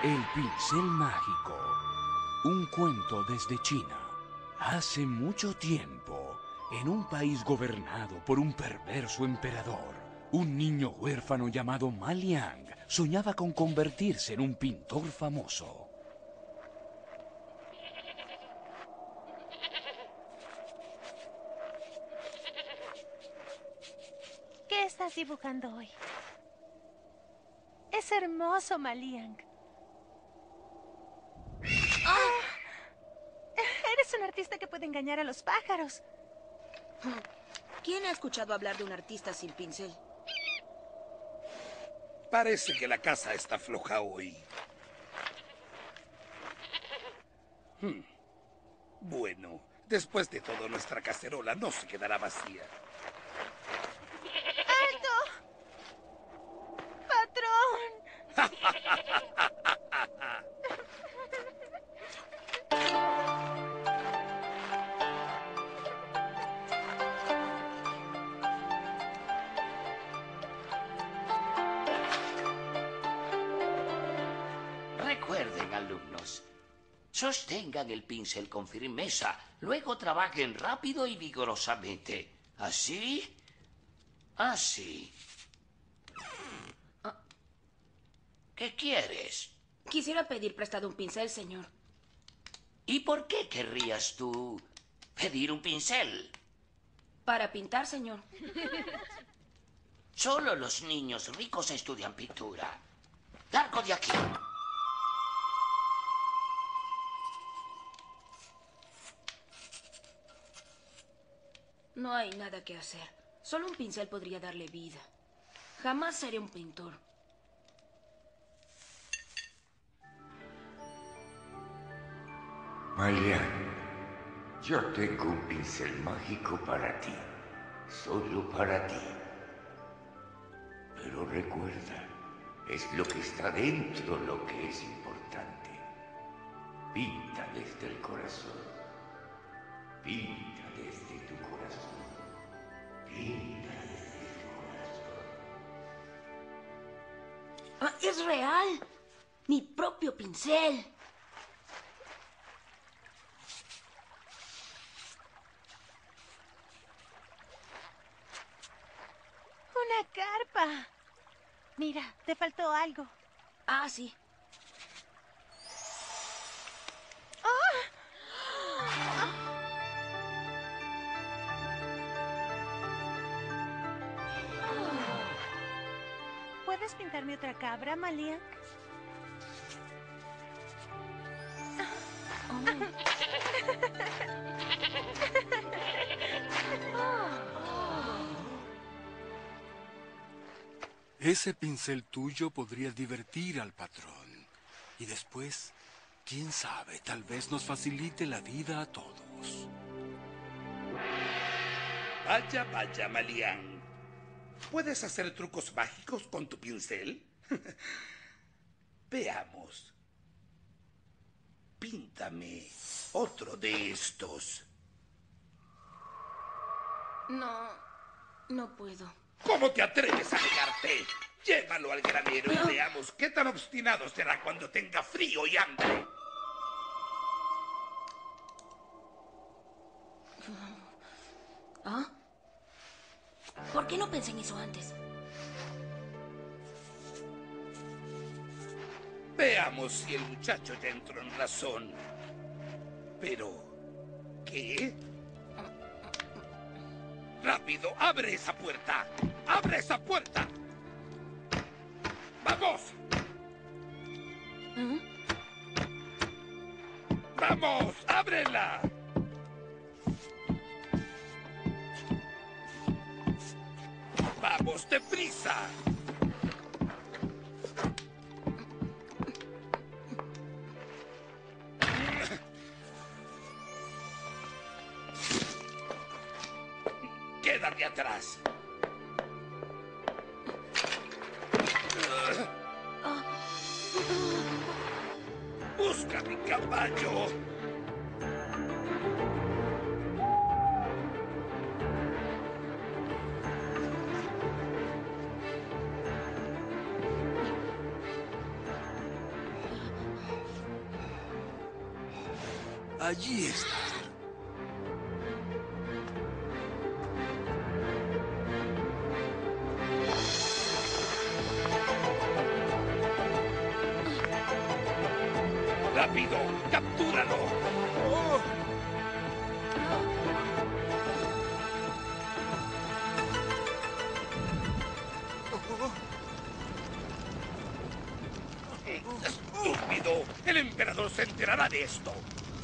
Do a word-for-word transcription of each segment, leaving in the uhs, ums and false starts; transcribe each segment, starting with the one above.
El pincel mágico. Un cuento desde China. Hace mucho tiempo, en un país gobernado por un perverso emperador, un niño huérfano llamado Ma Liang soñaba con convertirse en un pintor famoso. ¿Qué estás dibujando hoy? Es hermoso, Ma Liang. ¡Ah! Eres un artista que puede engañar a los pájaros. ¿Quién ha escuchado hablar de un artista sin pincel? Parece que la casa está floja hoy. Hmm. Bueno, después de todo, nuestra cacerola no se quedará vacía. ¡Alto! ¡Patrón! Recuerden, alumnos, sostengan el pincel con firmeza, luego trabajen rápido y vigorosamente. ¿Así? Así. ¿Qué quieres? Quisiera pedir prestado un pincel, señor. ¿Y por qué querrías tú pedir un pincel? Para pintar, señor. Solo los niños ricos estudian pintura. ¡Largo de aquí! No hay nada que hacer. Solo un pincel podría darle vida. Jamás seré un pintor. Ma Liang, yo tengo un pincel mágico para ti. Solo para ti. Pero recuerda, es lo que está dentro lo que es importante. Pinta desde el corazón. Pinta desde tu corazón. Pinta desde tu corazón. ¡Ah, es real! ¡Mi propio pincel! ¡Una carpa! Mira, te faltó algo. Ah, sí. ¿Puedes pintarme otra cabra, Ma Liang? Ese pincel tuyo podría divertir al patrón. Y después, quién sabe, tal vez nos facilite la vida a todos. Vaya, vaya, Ma Liang. ¿Puedes hacer trucos mágicos con tu pincel? Veamos. Píntame otro de estos. No, no puedo. ¿Cómo te atreves a negarte? Llévalo al granero y veamos qué tan obstinado será cuando tenga frío y hambre. ¿Ah? ¿Por qué no pensé en eso antes? Veamos si el muchacho ya entró en razón. Pero... ¿qué? ¡Rápido! ¡Abre esa puerta! ¡Abre esa puerta! ¡Vamos! ¿Mm? ¡Vamos! ¡Ábrela! ¡Vamos, deprisa! ¡Quédate atrás! ¡Busca mi caballo! Allí está. ¡Rápido! ¡Captúralo! ¡Estúpido! ¡El emperador se enterará de esto!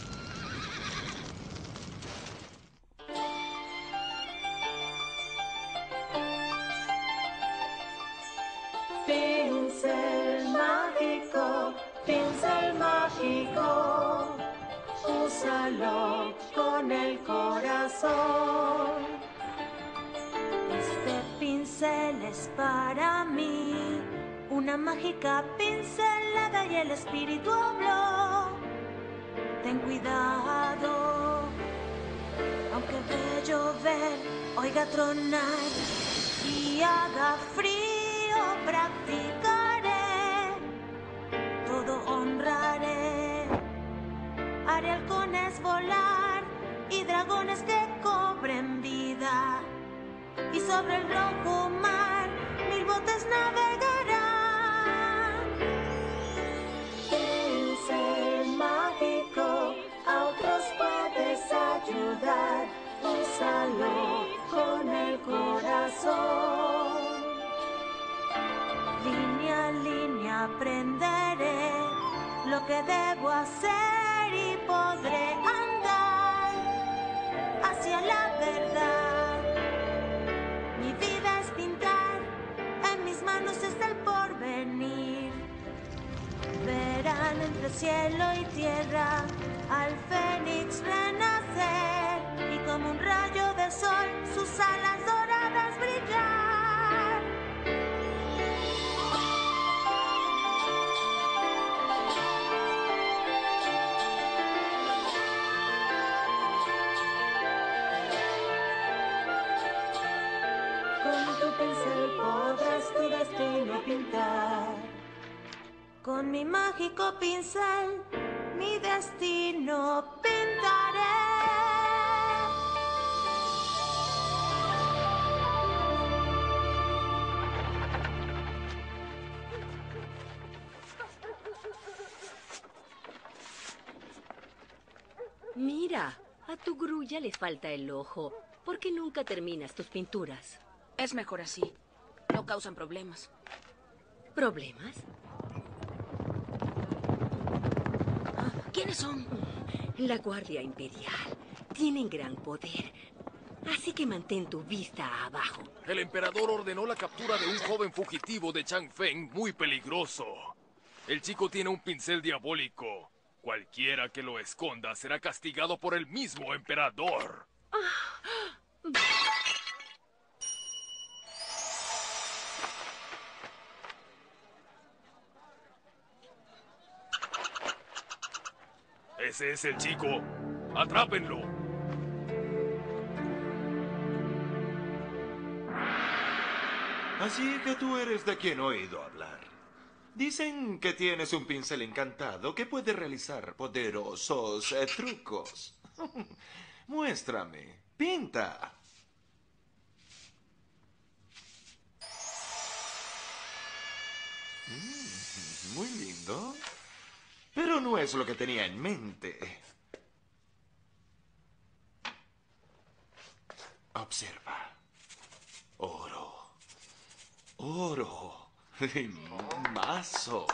Pincel mágico, pincel mágico, úsalo con el corazón. Este pincel es para mí, una mágica pincelada y el espíritu habló. Ten cuidado, aunque ve llover, oiga tronar y haga frío, practicaré, todo honraré. Haré halcones volar y dragones que cobren vida. Y sobre el rojo mar mil botes navegarán. Pincel mágico, a otros puedes ayudar. Úsalo con el corazón. Línea a línea aprenderé lo que debo hacer y podré andar hacia la verdad. Mi vida es pintar, en mis manos está el porvenir. Verán entre cielo y tierra al fénix renacer y como un rayo de sol sus alas doradas brillar. Con tu pincel podrás tu destino pintar. Con mi mágico pincel mi destino pintaré. Mira, a tu grulla le falta el ojo. ¿Por qué nunca terminas tus pinturas? Es mejor así. No causan problemas. ¿Problemas? ¿Quiénes son? La Guardia Imperial. Tienen gran poder. Así que mantén tu vista abajo. El emperador ordenó la captura de un joven fugitivo de Changfeng muy peligroso. El chico tiene un pincel diabólico. Cualquiera que lo esconda será castigado por el mismo emperador. Ese es el chico. ¡Atrápenlo! Así que tú eres de quien he oído hablar. Dicen que tienes un pincel encantado que puede realizar poderosos eh, trucos. Muéstrame. Pinta. Mm, muy lindo. Pero no es lo que tenía en mente. Observa. Oro. Oro. Y más oro.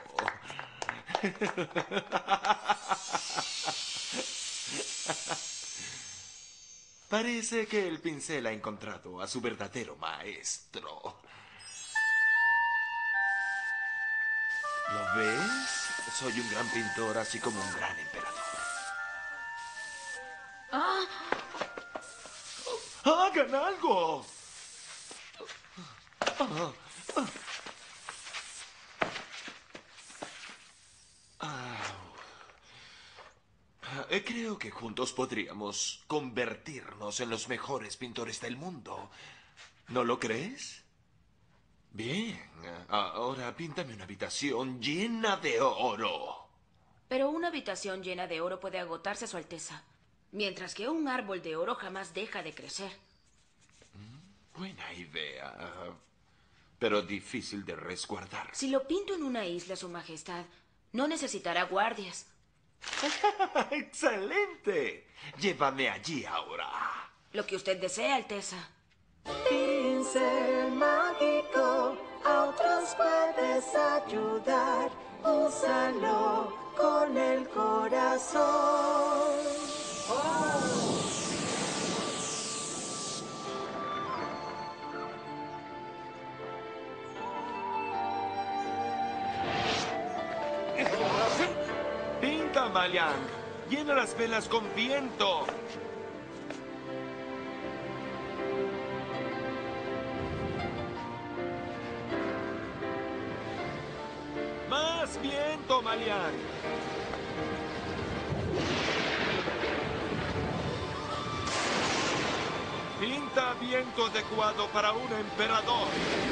Parece que el pincel ha encontrado a su verdadero maestro. ¿Lo ves? Soy un gran pintor, así como un gran emperador. ¡Ah! ¡Hagan algo! Ah, ah. Ah, creo que juntos podríamos convertirnos en los mejores pintores del mundo. ¿No lo crees? Bien, ahora píntame una habitación llena de oro. Pero una habitación llena de oro puede agotarse, Su Alteza. Mientras que un árbol de oro jamás deja de crecer. Buena idea, pero difícil de resguardar. Si lo pinto en una isla, Su Majestad, no necesitará guardias. ¡Excelente! Llévame allí ahora. Lo que usted desee, Alteza. Pincel mágico, a otros puedes ayudar. Úsalo con el corazón. Pinta, Maliang. Llena las velas con viento. Más viento, Maliang. Pinta viento adecuado para un emperador.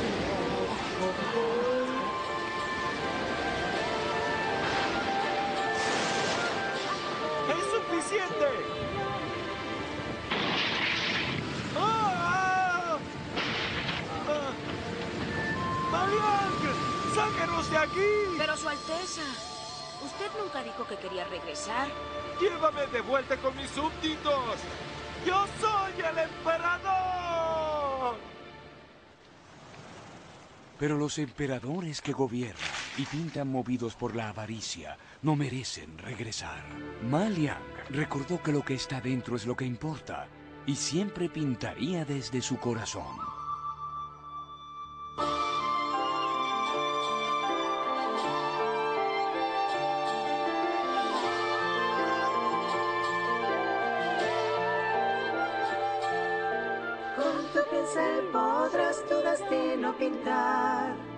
¡Es suficiente! ¡Ah! ¡Ah! ¡Maliang! ¡Sáquenos de aquí! Pero, Su Alteza, usted nunca dijo que quería regresar. ¡Llévame de vuelta con mis súbditos! ¡Yo soy el emperador! Pero los emperadores que gobiernan y pintan movidos por la avaricia no merecen regresar. Maliang recordó que lo que está dentro es lo que importa y siempre pintaría desde su corazón. Con tu pincel podrás tu destino pintar.